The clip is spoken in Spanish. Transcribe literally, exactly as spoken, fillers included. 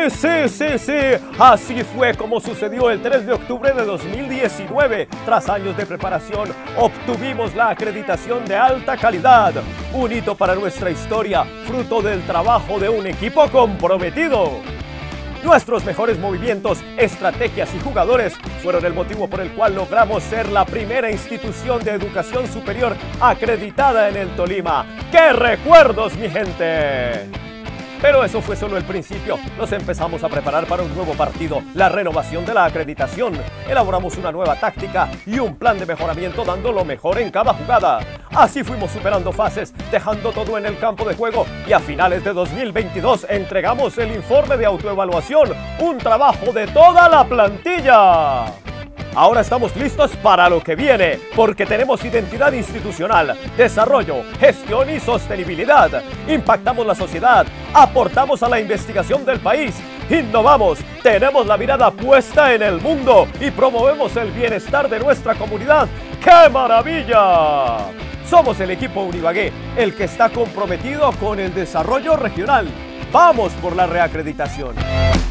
sí, sí, sí. Así fue como sucedió el tres de octubre de dos mil diecinueve. Tras años de preparación, obtuvimos la acreditación de alta calidad. Un hito para nuestra historia, fruto del trabajo de un equipo comprometido. Nuestros mejores movimientos, estrategias y jugadores fueron el motivo por el cual logramos ser la primera institución de educación superior acreditada en el Tolima. ¡Qué recuerdos, mi gente! Pero eso fue solo el principio. Nos empezamos a preparar para un nuevo partido, la renovación de la acreditación. Elaboramos una nueva táctica y un plan de mejoramiento dando lo mejor en cada jugada. Así fuimos superando fases, dejando todo en el campo de juego y a finales de dos mil veintidós entregamos el informe de autoevaluación, un trabajo de toda la plantilla. Ahora estamos listos para lo que viene, porque tenemos identidad institucional, desarrollo, gestión y sostenibilidad. Impactamos la sociedad, aportamos a la investigación del país, innovamos, tenemos la mirada puesta en el mundo y promovemos el bienestar de nuestra comunidad. ¡Qué maravilla! Somos el equipo Unibagué, el que está comprometido con el desarrollo regional. ¡Vamos por la reacreditación!